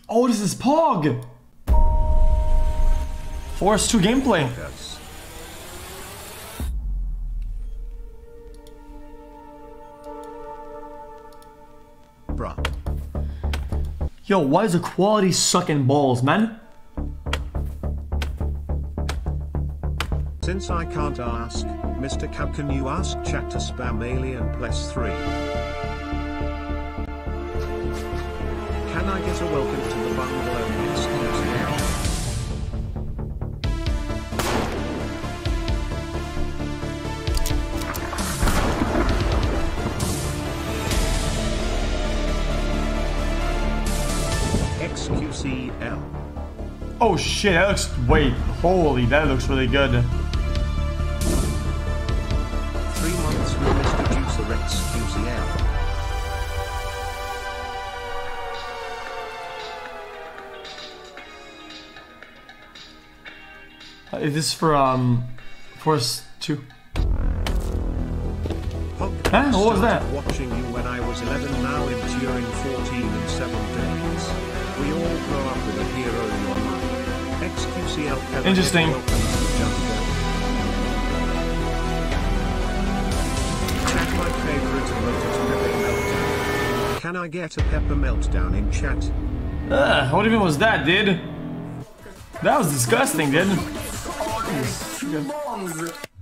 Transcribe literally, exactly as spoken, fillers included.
Oh, this is Pog! Force two gameplay. Yes. Bruh. Yo, why is the quality sucking balls, man? Since I can't ask, Mister Cow, can you ask chat to spam alien plus three? Can I get a welcome to the bungalow xQcOW? xQcOW. Oh shit, that looks... Wait, holy, that looks really good. Three months with Mister Juicer xQcOW. Uh, is this for, um... Force two? Huh? What was that? Watching you when I was eleven, now enduring fourteen in seven days. We all grow up with a hero in your life. xQcOW. Interesting. Chat, my favorite emote is Pepper Meltdown. Can I get a Pepper Meltdown in chat? Ugh, what even was that, dude? That was disgusting, dude.